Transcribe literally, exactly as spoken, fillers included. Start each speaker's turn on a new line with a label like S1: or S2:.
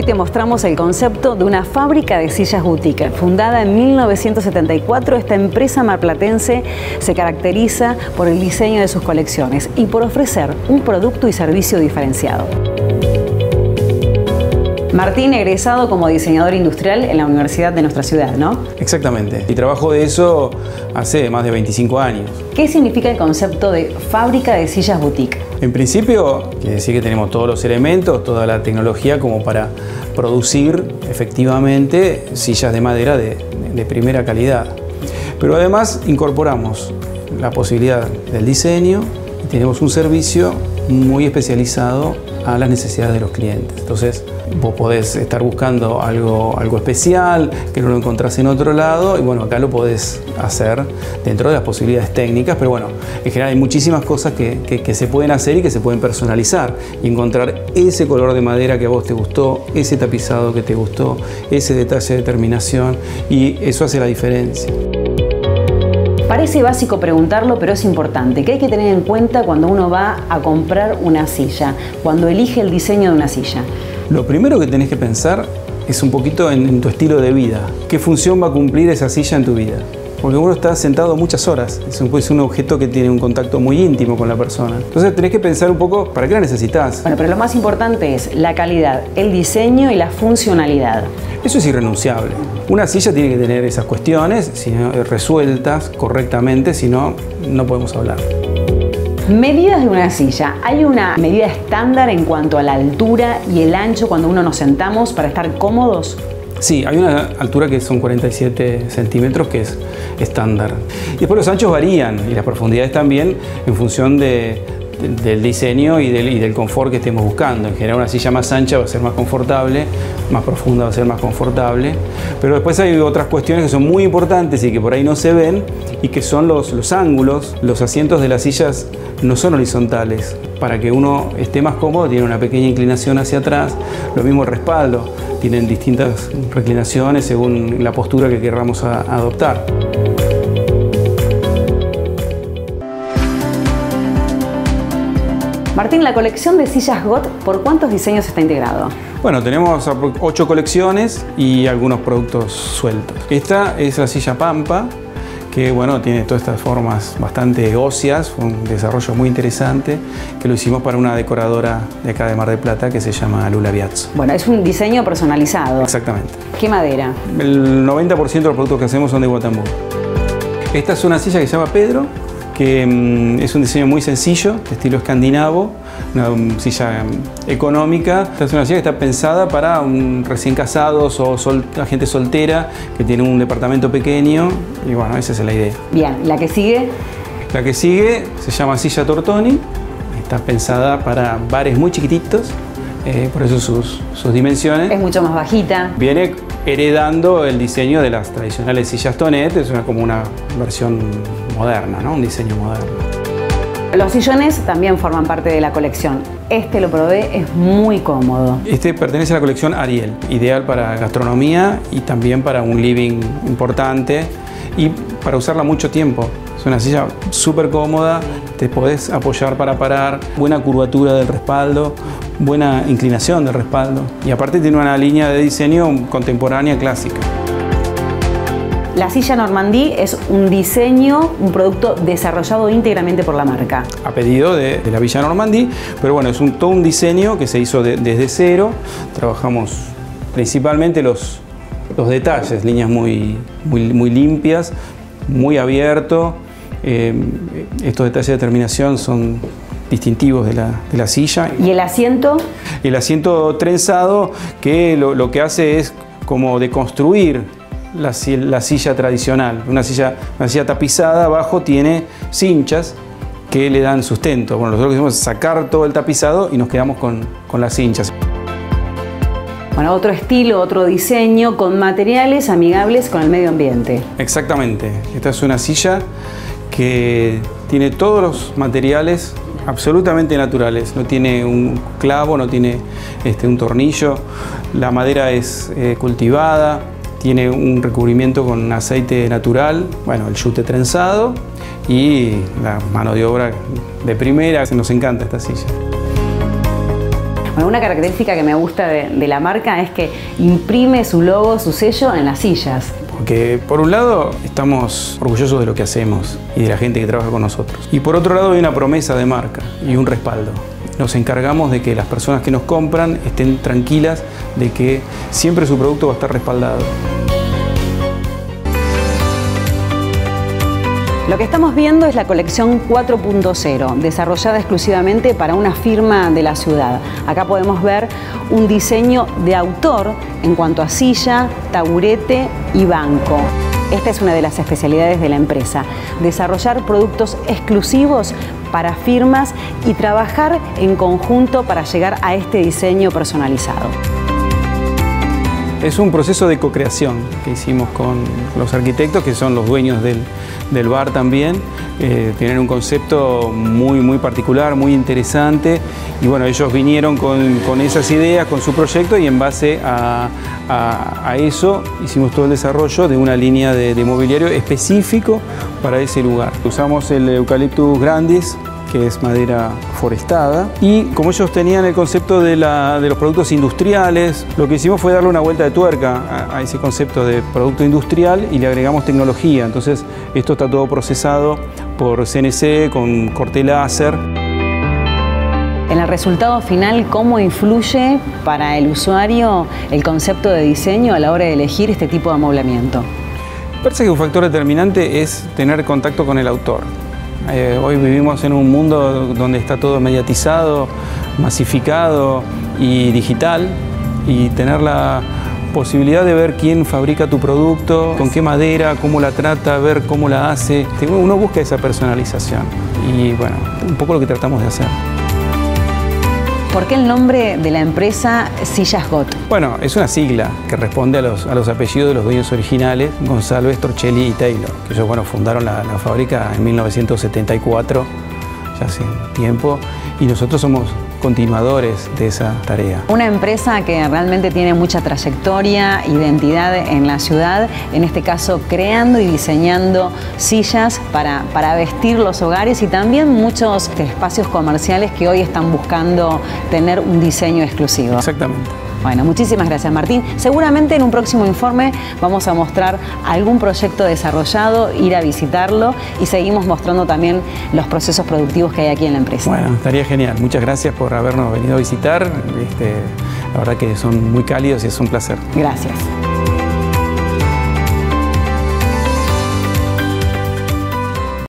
S1: te mostramos el concepto de una fábrica de sillas boutique. Fundada en mil novecientos setenta y cuatro, esta empresa marplatense se caracteriza por el diseño de sus colecciones y por ofrecer un producto y servicio diferenciado. Martín, egresado como diseñador industrial en la universidad de nuestra ciudad, ¿no?
S2: Exactamente. Y trabajo de eso hace más de veinticinco años.
S1: ¿Qué significa el concepto de fábrica de sillas boutique?
S2: En principio, quiere decir que tenemos todos los elementos, toda la tecnología como para producir efectivamente sillas de madera de, de primera calidad. Pero además incorporamos la posibilidad del diseño y tenemos un servicio muy especializado a las necesidades de los clientes. Entonces, vos podés estar buscando algo, algo especial que no lo encontrás en otro lado y bueno, acá lo podés hacer dentro de las posibilidades técnicas, pero bueno, en general hay muchísimas cosas que, que, que se pueden hacer y que se pueden personalizar y encontrar ese color de madera que a vos te gustó, ese tapizado que te gustó, ese detalle de terminación, y eso hace la diferencia.
S1: Parece básico preguntarlo, pero es importante. ¿Qué hay que tener en cuenta cuando uno va a comprar una silla, cuando elige el diseño de una silla?
S2: Lo primero que tenés que pensar es un poquito en, en tu estilo de vida. ¿Qué función va a cumplir esa silla en tu vida? Porque uno está sentado muchas horas, es un, es un objeto que tiene un contacto muy íntimo con la persona. Entonces tenés que pensar un poco, ¿para qué la necesitas?
S1: Bueno, pero lo más importante es la calidad, el diseño y la funcionalidad.
S2: Eso es irrenunciable. Una silla tiene que tener esas cuestiones si no, resueltas correctamente, si no, no podemos hablar.
S1: Medidas de una silla. ¿Hay una medida estándar en cuanto a la altura y el ancho cuando uno nos sentamos para estar cómodos?
S2: Sí, hay una altura que son cuarenta y siete centímetros, que es estándar. Y después los anchos varían y las profundidades también en función de, de, del diseño y del, y del confort que estemos buscando. En general una silla más ancha va a ser más confortable, más profunda va a ser más confortable. Pero después hay otras cuestiones que son muy importantes y que por ahí no se ven y que son los, los ángulos. Los asientos de las sillas no son horizontales. Para que uno esté más cómodo tiene una pequeña inclinación hacia atrás. Lo mismo el respaldo. Tienen distintas reclinaciones según la postura que queramos a, a adoptar.
S1: Martín, la colección de sillas G O T, ¿por cuántos diseños está integrado?
S2: Bueno, tenemos ocho colecciones y algunos productos sueltos. Esta es la silla Pampa, que bueno, tiene todas estas formas bastante óseas, fue un desarrollo muy interesante que lo hicimos para una decoradora de acá de Mar del Plata que se llama Lula Biazzo.
S1: Bueno, es un diseño personalizado.
S2: Exactamente.
S1: ¿Qué madera?
S2: El noventa por ciento de los productos que hacemos son de Guatambu. Esta es una silla que se llama Pedro, que um, es un diseño muy sencillo, de estilo escandinavo, una um, silla um, económica. Esta es una silla que está pensada para um, recién casados o sol, gente soltera que tiene un departamento pequeño y bueno, esa es la idea.
S1: Bien, ¿la que sigue?
S2: La que sigue se llama silla Tortoni, está pensada para bares muy chiquititos, eh, por eso sus, sus dimensiones.
S1: Es mucho más bajita.
S2: Viene heredando el diseño de las tradicionales sillas Tonet, es una, como una versión moderna, ¿no? Un diseño moderno.
S1: Los sillones también forman parte de la colección. Este lo probé, es muy cómodo.
S2: Este pertenece a la colección Ariel, ideal para gastronomía y también para un living importante y para usarla mucho tiempo. Es una silla súper cómoda, te podés apoyar para parar, buena curvatura del respaldo, buena inclinación del respaldo y aparte tiene una línea de diseño contemporánea clásica.
S1: La silla Normandie es un diseño, un producto desarrollado íntegramente por la marca.
S2: A pedido de, de la Villa Normandie, pero bueno, es un, todo un diseño que se hizo de, desde cero. Trabajamos principalmente los, los detalles, líneas muy, muy, muy limpias, muy abierto. Eh, estos detalles de terminación son distintivos de la, de la silla.
S1: ¿Y el asiento?
S2: El asiento trenzado que lo, lo que hace es como deconstruir la, la silla tradicional. Una silla, una silla tapizada abajo tiene cinchas que le dan sustento. Bueno, nosotros quisimos sacar todo el tapizado y nos quedamos con, con las cinchas.
S1: Bueno, otro estilo, otro diseño con materiales amigables con el medio ambiente.
S2: Exactamente. Esta es una silla que tiene todos los materiales absolutamente naturales. No tiene un clavo, no tiene este, un tornillo. La madera es eh, cultivada, tiene un recubrimiento con aceite natural, bueno, el yute trenzado y la mano de obra de primera. Nos encanta esta silla.
S1: Bueno, una característica que me gusta de, de la marca es que imprime su logo, su sello en las sillas.
S2: Porque por un lado estamos orgullosos de lo que hacemos y de la gente que trabaja con nosotros. Y por otro lado hay una promesa de marca y un respaldo. Nos encargamos de que las personas que nos compran estén tranquilas de que siempre su producto va a estar respaldado.
S1: Lo que estamos viendo es la colección cuatro punto cero, desarrollada exclusivamente para una firma de la ciudad. Acá podemos ver un diseño de autor en cuanto a silla, taburete y banco. Esta es una de las especialidades de la empresa, desarrollar productos exclusivos para firmas y trabajar en conjunto para llegar a este diseño personalizado.
S2: Es un proceso de co-creación que hicimos con los arquitectos, que son los dueños del, del bar también. Eh, tienen un concepto muy, muy particular, muy interesante. Y bueno, ellos vinieron con, con esas ideas, con su proyecto, y en base a, a, a eso hicimos todo el desarrollo de una línea de, de mobiliario específico para ese lugar. Usamos el Eucalyptus grandis, que es madera forestada, y como ellos tenían el concepto de, la, de los productos industriales, lo que hicimos fue darle una vuelta de tuerca a, a ese concepto de producto industrial y le agregamos tecnología. Entonces esto está todo procesado por C N C con corte láser.
S1: En el resultado final, ¿cómo influye para el usuario el concepto de diseño a la hora de elegir este tipo de amoblamiento?
S2: Me parece que un factor determinante es tener contacto con el autor. Eh, hoy vivimos en un mundo donde está todo mediatizado, masificado y digital, y tener la posibilidad de ver quién fabrica tu producto, con qué madera, cómo la trata, ver cómo la hace. Uno busca esa personalización y bueno, un poco lo que tratamos de hacer.
S1: ¿Por qué el nombre de la empresa Sillas Got?
S2: Bueno, es una sigla que responde a los, a los apellidos de los dueños originales, Gonzalo, Storchelli y Taylor, que ellos bueno, fundaron la, la fábrica en mil novecientos setenta y cuatro, ya hace tiempo, y nosotros somos continuadores de esa tarea.
S1: Una empresa que realmente tiene mucha trayectoria, identidad en la ciudad, en este caso creando y diseñando sillas para, para vestir los hogares y también muchos espacios comerciales que hoy están buscando tener un diseño exclusivo.
S2: Exactamente.
S1: Bueno, muchísimas gracias, Martín. Seguramente en un próximo informe vamos a mostrar algún proyecto desarrollado, ir a visitarlo y seguimos mostrando también los procesos productivos que hay aquí en la empresa.
S2: Bueno, estaría genial. Muchas gracias por habernos venido a visitar. Este, la verdad que son muy cálidos y es un placer.
S1: Gracias.